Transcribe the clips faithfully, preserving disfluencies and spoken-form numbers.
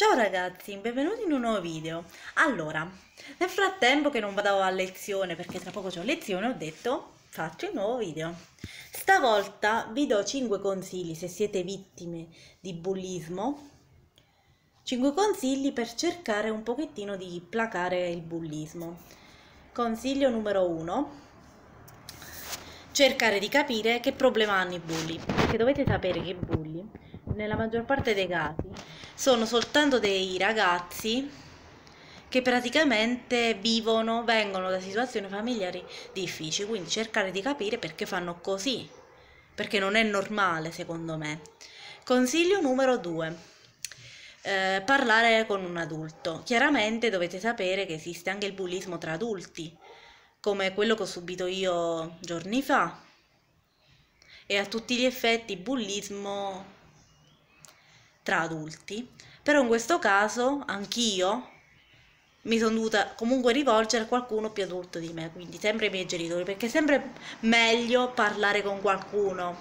Ciao ragazzi, benvenuti in un nuovo video. Allora, nel frattempo che non vado a lezione, perché tra poco c'ho lezione, ho detto faccio un nuovo video. Stavolta vi do cinque consigli se siete vittime di bullismo. cinque consigli per cercare un pochettino di placare il bullismo. Consiglio numero uno. Cercare di capire che problema hanno i bulli, perché dovete sapere che i bulli, nella maggior parte dei casi, sono soltanto dei ragazzi che praticamente vivono, vengono da situazioni familiari difficili, quindi cercare di capire perché fanno così, perché non è normale secondo me. Consiglio numero due. Eh, parlare con un adulto. Chiaramente dovete sapere che esiste anche il bullismo tra adulti, come quello che ho subito io giorni fa, e a tutti gli effetti bullismo tra adulti, però in questo caso anch'io mi sono dovuta comunque rivolgere a qualcuno più adulto di me, quindi sempre i miei genitori, perché è sempre meglio parlare con qualcuno.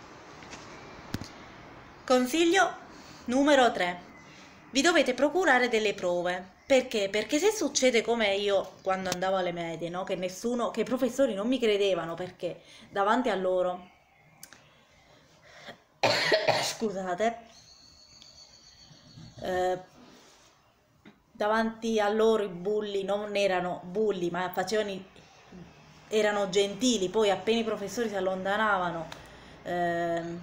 Consiglio numero tre. Vi dovete procurare delle prove. Perché? Perché se succede come io quando andavo alle medie, no? Che nessuno, che i professori non mi credevano perché davanti a loro, scusate, eh, davanti a loro i bulli non erano bulli, ma facevano i- erano gentili. Poi appena i professori si allontanavano, ehm,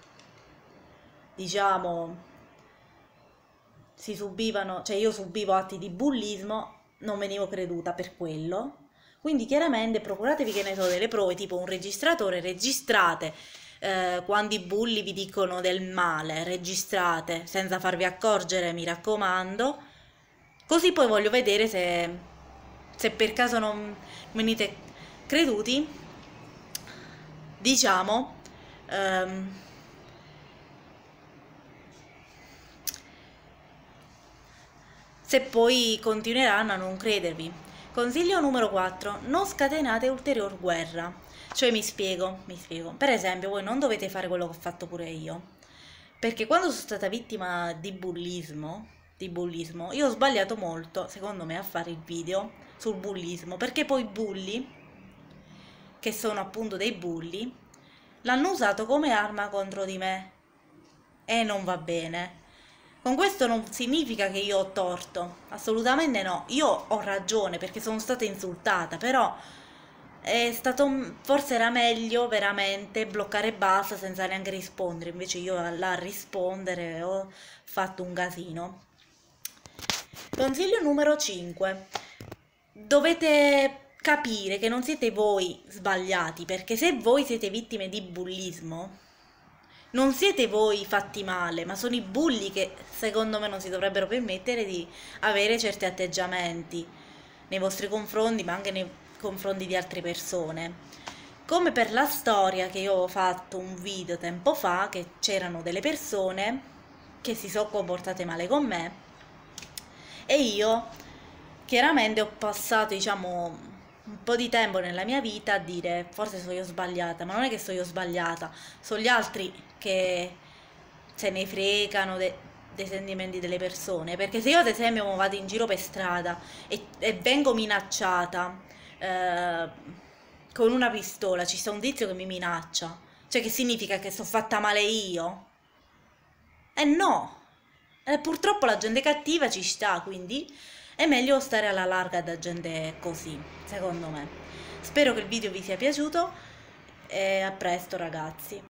diciamo, si subivano, cioè io subivo atti di bullismo, non venivo creduta per quello. Quindi chiaramente procuratevi, che ne so, delle prove, tipo un registratore, registrate eh, quando i bulli vi dicono del male, registrate senza farvi accorgere, mi raccomando. Così poi voglio vedere se, se per caso non venite creduti, diciamo, ehm, se poi continueranno a non credervi. Consiglio numero quattro. Non scatenate ulterior guerra. Cioè mi spiego, mi spiego. Per esempio, voi non dovete fare quello che ho fatto pure io. Perché quando sono stata vittima di bullismo, di bullismo, io ho sbagliato molto, secondo me, a fare il video sul bullismo. Perché poi i bulli, che sono appunto dei bulli, l'hanno usato come arma contro di me. E non va bene. Con questo non significa che io ho torto, assolutamente no. Io ho ragione perché sono stata insultata, però è stato, forse era meglio veramente bloccare e basta senza neanche rispondere. Invece io là a rispondere ho fatto un casino. Consiglio numero cinque. Dovete capire che non siete voi sbagliati, perché se voi siete vittime di bullismo, non siete voi fatti male, ma sono i bulli che secondo me non si dovrebbero permettere di avere certi atteggiamenti nei vostri confronti, ma anche nei confronti di altre persone. Come per la storia che io ho fatto un video tempo fa, che c'erano delle persone che si sono comportate male con me e io chiaramente ho passato, diciamo, un po' di tempo nella mia vita a dire forse sono io sbagliata, ma non è che sono io sbagliata, sono gli altri che se ne fregano de- dei sentimenti delle persone. Perché se io ad esempio vado in giro per strada e, e vengo minacciata eh, con una pistola, ci sta un tizio che mi minaccia, cioè che significa che sono fatta male io? Eh no! Eh, purtroppo la gente cattiva ci sta, quindi è meglio stare alla larga da gente così, secondo me. Spero che il video vi sia piaciuto e a presto ragazzi.